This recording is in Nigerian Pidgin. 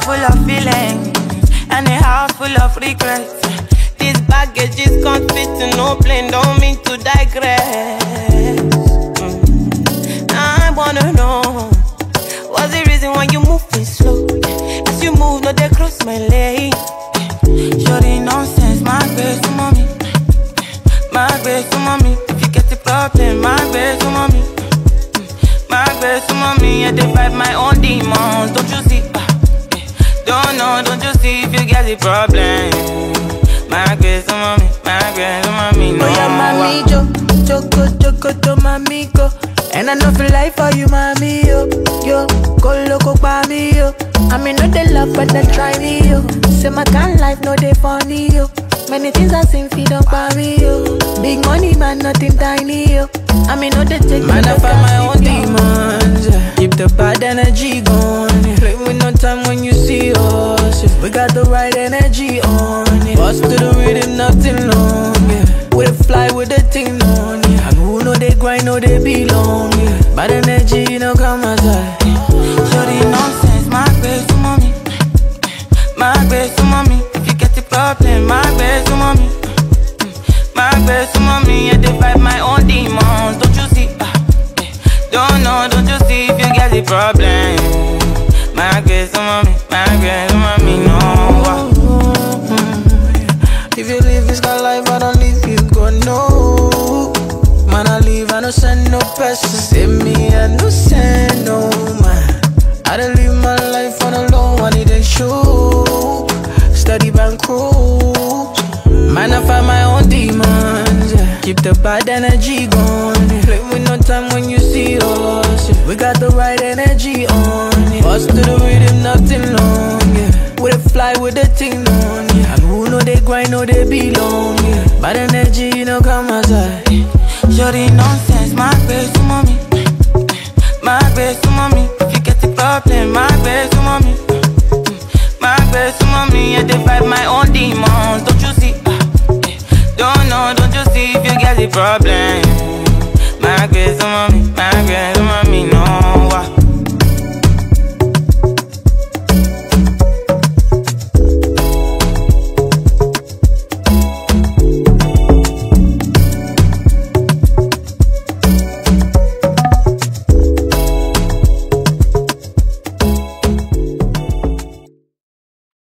full of feelings and a house full of regrets. This baggage is can't fit in no plane, don't mean to digress. I wanna know, what's the reason why you moving slow? As you move, no they cross my lane. Shorty nonsense, my best to mommy. My best to mommy. If you get the problem, my best to mommy. My best to mommy, I fight my own demons, don't you see? Don't know, don't you see if you get the problem? My best to mommy, my best to mommy, no. Oh yeah, mami, choco, to mami, go. And I know feel like for you, mami, yo. Go loco pa me, yo. I mean, no they love, but they try me, yo. Say my kind life, no they funny, yo. Many things I sing, feed up by me, yo. Big money, man, nothing tiny, yo. I mean, no they take man, I find my own demons, yeah. Keep the bad energy going, yeah. Play with no time when you see us, yeah. We got the right energy on, yeah. Bust to the rhythm, nothing long, yeah. We fly with the thing on, yeah. And who know they grind, know they belong, yeah. Bad energy, you know, come aside. Shorty nonsense, my best to mommy. My best to mommy. If you get the problem, my best to mommy. My best to mommy, I fight my own demons, don't you see? Don't know, don't you see if you get the problem? My best to mommy, my best to mommy, no. If you live this kind of life, I don't leave you, go no. Man, I leave, I don't send no person. Save me, I don't send no man. I don't live my life on a low, I need a show. Study bankroll. Man, I find my own demons, yeah. Keep the bad energy going, yeah. Play with no time when you see us, yeah. We got the right energy on, yeah. Bust to the rhythm, nothing long, yeah. We fly with the thing on, yeah. And who know they grind, know they belong, yeah. Bad energy, you know, come aside. Shorty nonsense.